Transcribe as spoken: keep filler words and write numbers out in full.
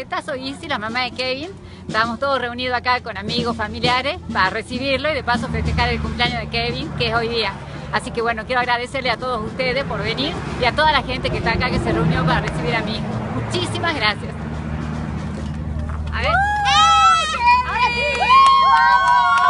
Violeta, soy Isi, la mamá de Kevin. Estamos todos reunidos acá con amigos, familiares, para recibirlo y de paso festejar el cumpleaños de Kevin, que es hoy día. Así que bueno, quiero agradecerle a todos ustedes por venir y a toda la gente que está acá, que se reunió para recibir a mi hijo. Muchísimas gracias. A ver. ¡Ahora sí! ¡Vamos!